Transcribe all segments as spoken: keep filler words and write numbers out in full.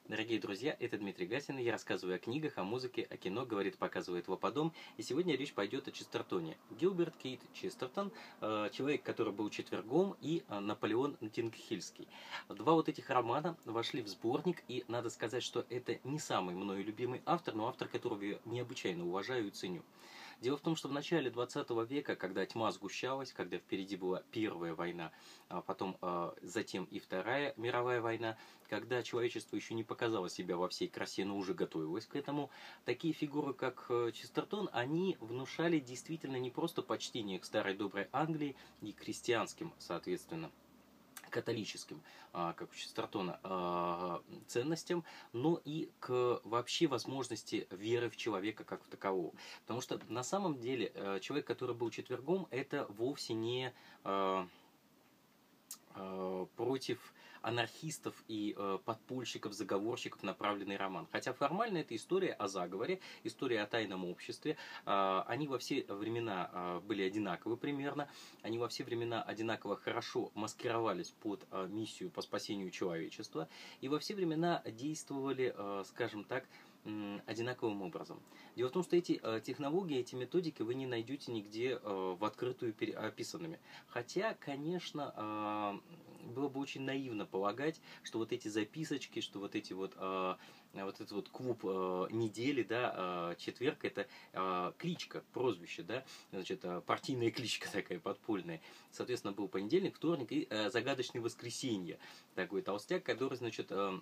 Дорогие друзья, это Дмитрий Гасин, я рассказываю о книгах, о музыке, о кино, говорит, показывает Вападом. И сегодня речь пойдет о Честертоне. Гилберт Кейт Честертон, человек, который был четвергом, и Наполеон Тингхильский. Два вот этих романа вошли в сборник, и надо сказать, что это не самый мною любимый автор, но автор, которого я необычайно уважаю и ценю. Дело в том, что в начале двадцатого века, когда тьма сгущалась, когда впереди была Первая война, а потом а, затем и Вторая мировая война, когда человечество еще не показало себя во всей красе, но уже готовилось к этому, такие фигуры, как Честертон, они внушали действительно не просто почтение к старой доброй Англии и крестьянским, соответственно, католическим, как у Честертона, ценностям, но и к вообще возможности веры в человека как в такового. Потому что на самом деле человек, который был четвергом, это вовсе не против анархистов и э, подпольщиков, заговорщиков направленный роман. Хотя формально это история о заговоре, история о тайном обществе. Э, они во все времена э, были одинаковы примерно. Они во все времена одинаково хорошо маскировались под э, миссию по спасению человечества. И во все времена действовали, э, скажем так, одинаковым образом. Дело в том, что эти э, технологии, эти методики вы не найдете нигде э, в открытую описанными. Хотя, конечно, э, было бы очень наивно полагать, что вот эти записочки, что вот эти вот, э, вот этот вот клуб э, недели, да, э, четверг, это э, кличка, прозвище, да, значит, э, партийная кличка такая подпольная. Соответственно, был понедельник, вторник и э, загадочное воскресенье. Такой толстяк, который, значит, э,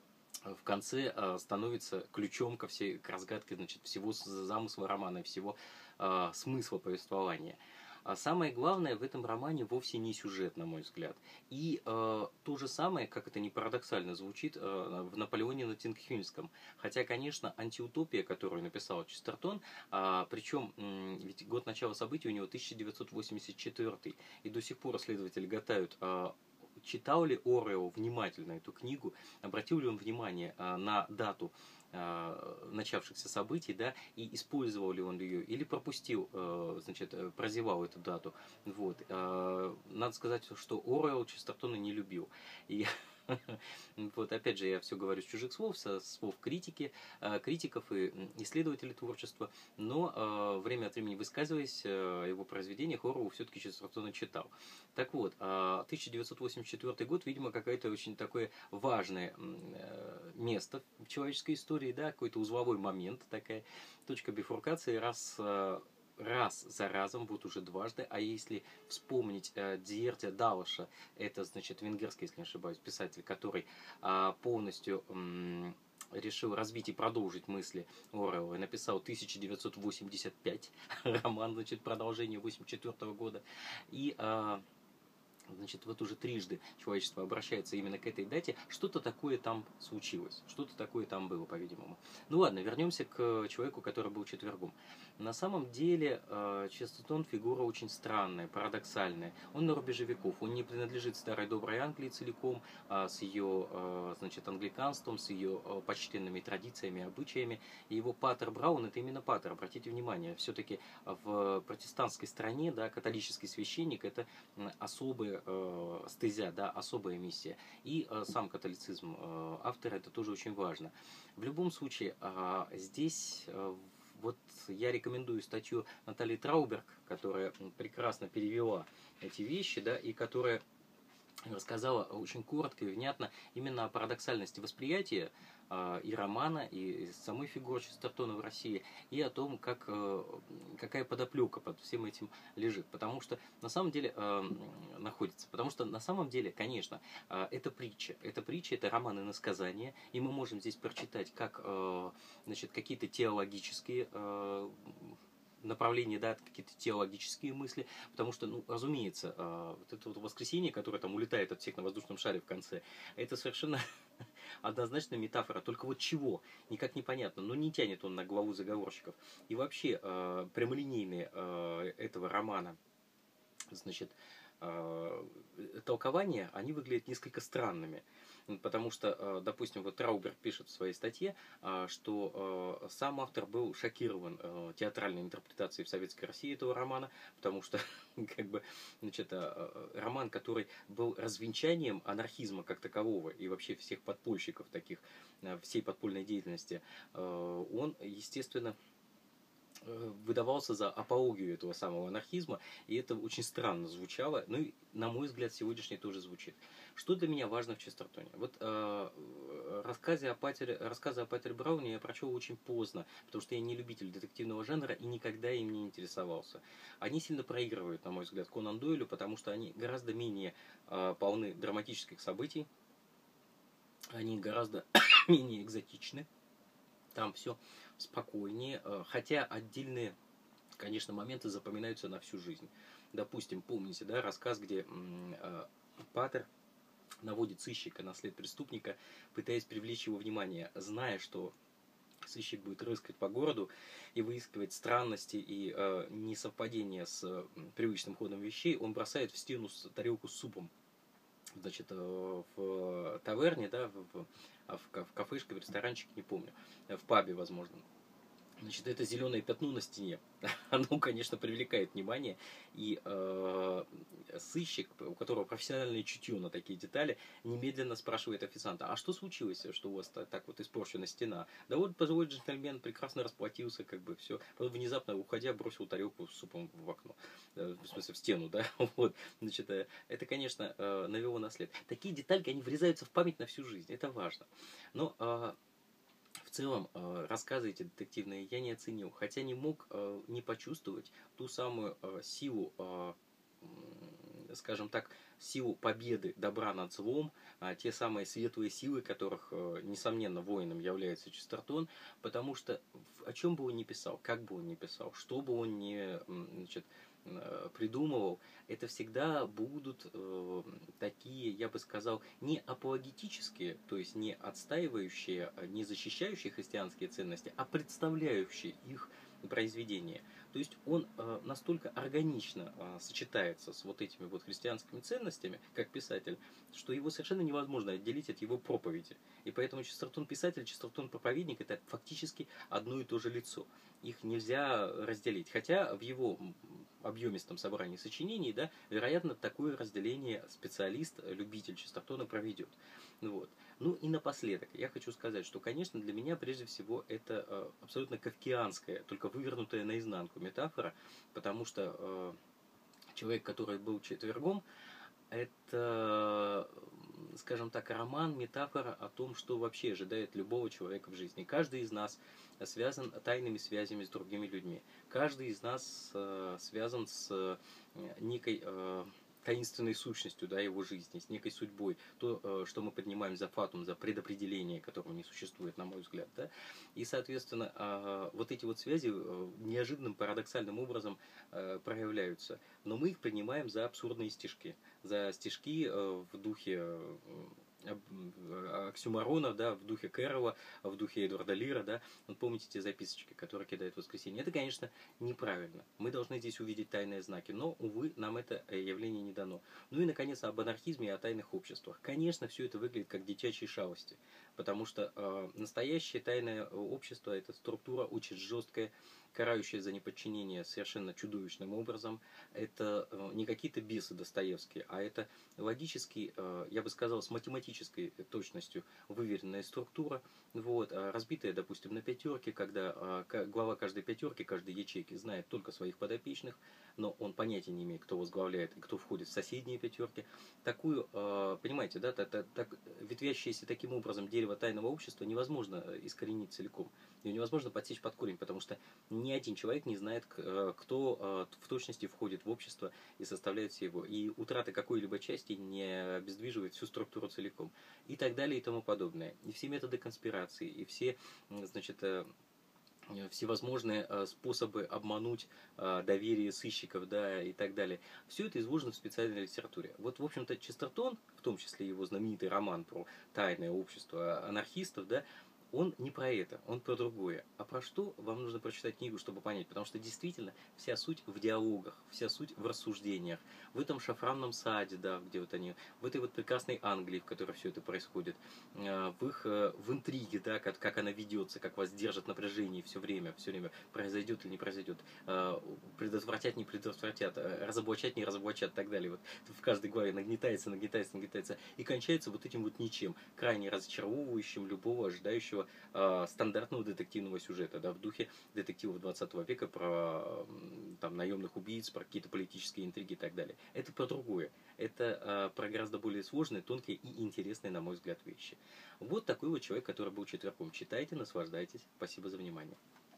в конце э, становится ключом ко всей, к разгадке, значит, всего замысла романа, всего э, смысла повествования. А самое главное в этом романе вовсе не сюжет, на мой взгляд. И э, то же самое, как это не парадоксально звучит, э, в Наполеоне на Тингхильском. Хотя, конечно, антиутопия, которую написал Честертон, э, причем э, ведь год начала событий у него тысяча девятьсот восемьдесят четвёртый, и до сих пор исследователи гадают, э, читал ли Оруэлл внимательно эту книгу, обратил ли он внимание а, на дату а, начавшихся событий, да, и использовал ли он ее, или пропустил, а, значит, прозевал эту дату. Вот. А, надо сказать, что Оруэлл Честертона не любил. И вот, опять же, я все говорю с чужих слов, со слов критики, критиков и исследователей творчества, но время от времени высказываясь о его произведениях, Оруэлл все-таки Честертона читал. Так вот, тысяча девятьсот восемьдесят четвёртый год, видимо, какое-то очень такое важное место в человеческой истории, да, какой-то узловой момент, такая точка бифуркации, раз раз за разом, вот уже дважды, а если вспомнить э, Дзиртя Далаша, это, значит, венгерский, если не ошибаюсь, писатель, который э, полностью э, решил развить и продолжить мысли Оруэлла, и написал тысяча девятьсот восемьдесят пять, роман, значит, продолжение восемьдесят четвёртого года, и... Э, Значит, вот уже трижды человечество обращается именно к этой дате, что-то такое там случилось, что-то такое там было, по-видимому. Ну ладно, вернемся к человеку, который был четвергом. На самом деле, Честертон фигура очень странная, парадоксальная. Он на рубеже веков, он не принадлежит старой доброй Англии целиком, с ее, значит, англиканством, с ее почтенными традициями, обычаями. И его патер Браун, это именно патер, обратите внимание, все-таки в протестантской стране, да, католический священник, это особая э, стезя, да, особая миссия. И э, сам католицизм э, автора, это тоже очень важно. В любом случае, э, здесь э, вот я рекомендую статью Натальи Трауберг, которая прекрасно перевела эти вещи, да, и которая рассказала очень коротко и внятно именно о парадоксальности восприятия э, и романа, и самой фигуры Честертона в России, и о том, как, э, какая подоплека под всем этим лежит. Потому что на самом деле э, находится. Потому что на самом деле, конечно, э, это притча. Это притча, это роман иносказания, и мы можем здесь прочитать как э, значит, какие-то теологические э, направления, да, какие-то теологические мысли, потому что, ну, разумеется, э, вот это вот воскресенье, которое там улетает от всех на воздушном шаре в конце, это совершенно однозначно метафора, только вот чего, никак непонятно, но не тянет он на главу заговорщиков. И вообще, э, прямолинейные э, этого романа, значит, толкования, они выглядят несколько странными. Потому что, допустим, вот Трауберг пишет в своей статье, что сам автор был шокирован театральной интерпретацией в Советской России этого романа, потому что, как бы, значит, роман, который был развенчанием анархизма как такового и вообще всех подпольщиков таких, всей подпольной деятельности, он, естественно, выдавался за апологию этого самого анархизма, и это очень странно звучало, ну и, на мой взгляд, сегодняшний тоже звучит. Что для меня важно в Честертоне? Вот э, рассказы о Патере, рассказы о Патере Брауне я прочел очень поздно, потому что я не любитель детективного жанра и никогда им не интересовался. Они сильно проигрывают, на мой взгляд, Конан Дойлю, потому что они гораздо менее э, полны драматических событий, они гораздо менее экзотичны. Там все спокойнее, хотя отдельные, конечно, моменты запоминаются на всю жизнь. Допустим, помните, да, рассказ, где э, Патер наводит сыщика на след преступника, пытаясь привлечь его внимание, зная, что сыщик будет рыскать по городу и выискивать странности и э, несовпадения с э, привычным ходом вещей, он бросает в стену тарелку с супом. Значит, в таверне, да, в, в, в кафешке, в ресторанчике, не помню, в пабе, возможно. Значит, это зеленое пятно на стене, оно, конечно, привлекает внимание, и э, сыщик, у которого профессиональное чутье на такие детали, немедленно спрашивает официанта: а что случилось, что у вас так вот испорчена стена? Да вот пожилой джентльмен прекрасно расплатился, как бы все, потом внезапно, уходя, бросил тарелку с супом в окно, в смысле в стену, да, вот, значит, это, конечно, навело на след. Такие детальки, они врезаются в память на всю жизнь, это важно, но в целом, рассказы эти детективные я не оценил, хотя не мог не почувствовать ту самую силу, скажем так, силу победы добра над злом, те самые светлые силы, которых, несомненно, воином является Честертон, потому что о чем бы он ни писал, как бы он ни писал, что бы он ни, значит, придумывал, это всегда будут э, такие, я бы сказал, не апологетические, то есть не отстаивающие, не защищающие христианские ценности, а представляющие их произведения. То есть он э, настолько органично э, сочетается с вот этими вот христианскими ценностями, как писатель, что его совершенно невозможно отделить от его проповеди. И поэтому Честертон писатель, Честертон проповедник — это фактически одно и то же лицо. Их нельзя разделить. Хотя в его объемистом собрании сочинений, да, вероятно, такое разделение специалист, любитель Честертона проведет. Вот. Ну и напоследок, я хочу сказать, что, конечно, для меня прежде всего это э, абсолютно кафкианская, только вывернутая наизнанку метафора, потому что э, человек, который был четвергом, это, скажем так, роман, метафора о том, что вообще ожидает любого человека в жизни. Каждый из нас связан тайными связями с другими людьми. Каждый из нас э, связан с э, некой э, таинственной сущностью, да, его жизни, с некой судьбой. То, э, что мы поднимаем за фатум, за предопределение, которого не существует, на мой взгляд. Да? И, соответственно, э, вот эти вот связи э, неожиданным, парадоксальным образом э, проявляются. Но мы их принимаем за абсурдные стишки. За стишки э, в духе э, оксюморонов, да, в духе Кэрролла, в духе Эдварда Лира, да. Вот помните те записочки, которые кидают в воскресенье? Это, конечно, неправильно. Мы должны здесь увидеть тайные знаки, но, увы, нам это явление не дано. Ну и, наконец, об анархизме и о тайных обществах. Конечно, все это выглядит как детячие шалости, потому что э, настоящее тайное общество — это структура очень жесткая, карающая за неподчинение совершенно чудовищным образом. Это э, не какие-то бесы Достоевские, а это логически, э, я бы сказал, с математической точностью выверенная структура, вот, разбитая, допустим, на пятерки, когда э, глава каждой пятерки, каждой ячейки знает только своих подопечных, но он понятия не имеет, кто возглавляет и кто входит в соседние пятерки. Такую, э, понимаете, да, так, так, ветвящееся таким образом дерево тайного общества невозможно искоренить целиком. Ее невозможно подсечь под корень, потому что ни один человек не знает, кто в точности входит в общество и составляет все его. И утрата какой-либо части не обездвиживает всю структуру целиком. И так далее и тому подобное. И все методы конспирации, и все, значит, всевозможные способы обмануть доверие сыщиков, да, и так далее. Все это изложено в специальной литературе. Вот, в общем-то, Честертон, в том числе его знаменитый роман про тайное общество анархистов, да, Он не про это, он про другое. А про что вам нужно прочитать книгу, чтобы понять? Потому что действительно вся суть в диалогах, вся суть в рассуждениях, в этом шафранном саде, да, где вот они, в этой вот прекрасной Англии, в которой все это происходит, э, в их, э, в интриге, да, как, как она ведется, как вас держит напряжение все время, все время, произойдет или не произойдет, э, предотвратят, не предотвратят, э, разоблачать, не разоблачат и так далее. Вот в каждой главе нагнетается, нагнетается, нагнетается, и кончается вот этим вот ничем, крайне разочаровывающим любого ожидающего э, стандартного детективного сюжета, да, в духе детективов двадцатого века про м, там, наемных убийц, про какие-то политические интриги и так далее. Это про другое. Это э, про гораздо более сложные, тонкие и интересные, на мой взгляд, вещи. Вот такой вот человек, который был четверком. Читайте, наслаждайтесь. Спасибо за внимание.